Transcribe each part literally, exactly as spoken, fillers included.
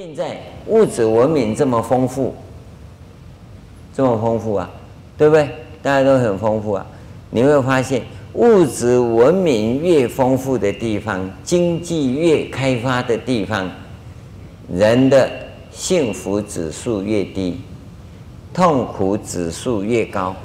现在物质文明这么丰富，这么丰富啊，对不对？大家都很丰富啊。你会发现，物质文明越丰富的地方，经济越开发的地方，人的幸福指数越低，痛苦指数越高。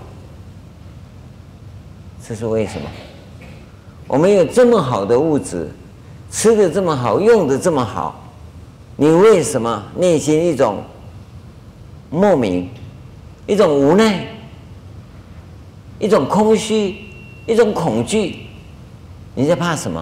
这是为什么？我们有这么好的物质，吃的这么好，用的这么好，你为什么内心一种莫名、一种无奈、一种空虚、一种恐惧？你在怕什么？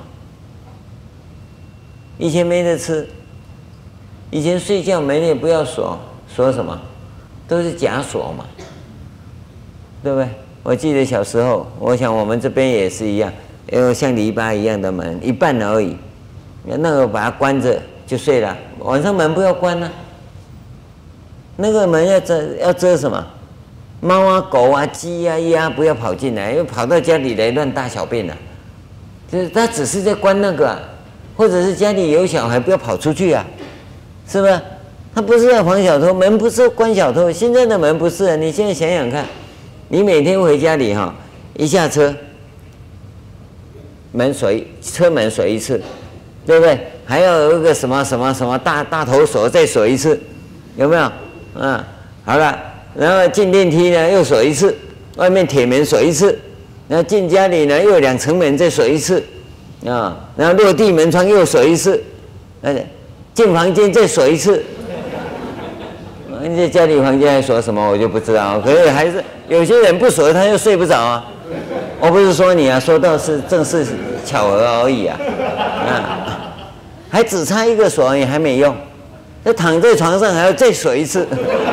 以前没得吃，以前睡觉门也不要锁，锁什么？都是假锁嘛，对不对？我记得小时候，我想我们这边也是一样，有像篱笆一样的门，一半而已，那个把它关着就睡了，晚上门不要关呢、啊。那个门要遮要遮什么？猫啊、狗啊、鸡啊、鸭不要跑进来，因为跑到家里来乱大小便了、啊。就是他只是在关那个、啊，或者是家里有小孩不要跑出去啊，是吧？他不是要防小偷，门不是关小偷，现在的门不是啊。你现在想想看。你每天回家里哈，一下车，门锁一，车门锁一次，对不对？还要有一个什么什么什么大大头锁再锁一次，有没有？嗯，好了，然后进电梯呢又锁一次，外面铁门锁一次，然后进家里呢又有两层门再锁一次，啊，然后落地门窗又锁一次，呃，进房间再锁一次。你在家里房间还锁什么我就不知道，可是还是有些人不锁他又睡不着啊。我不是说你啊，说到是正是巧合而已啊，啊，还只差一个锁也还没用，那躺在床上还要再锁一次。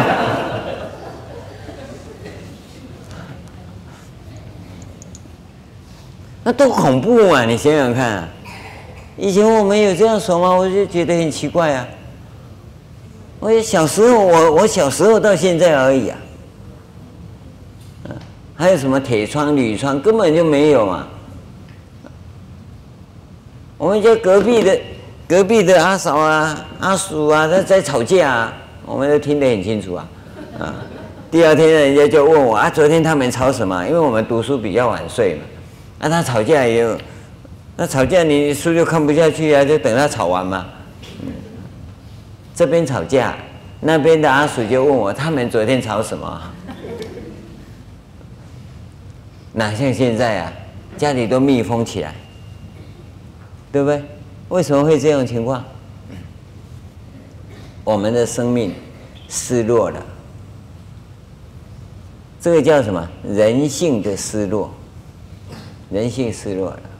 那多恐怖啊！你想想看、啊，以前我们有这样锁吗？我就觉得很奇怪啊。我小时候，我我小时候到现在而已啊，还有什么铁窗、铝窗根本就没有嘛。我们家隔壁的隔壁的阿嫂啊、阿叔啊，在在吵架啊，我们都听得很清楚啊。啊，第二天人家就问我啊，昨天他们吵什么？因为我们读书比较晚睡嘛，啊，他吵架也有，那吵架你书就看不下去啊，就等他吵完嘛。这边吵架，那边的阿叔就问我，他们昨天吵什么？哪像现在啊，家里都密封起来，对不对？为什么会这种情况？我们的生命失落了，这个叫什么？人性的失落，人性失落了。